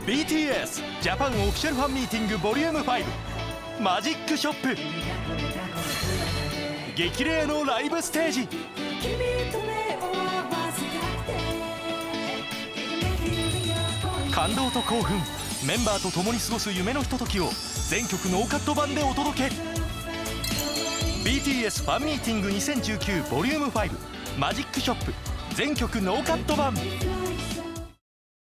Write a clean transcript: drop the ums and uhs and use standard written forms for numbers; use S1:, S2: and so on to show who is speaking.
S1: BTS ジャパンオフィシャルファンミーティングボリューム5マジックショップ。激レアのライブステージ。感動と興奮、メンバーと共に過ごす夢のひとときを全曲ノーカット版でお届け。 BTS ファンミーティング2019ボリューム5マジックショップ全曲ノーカット版。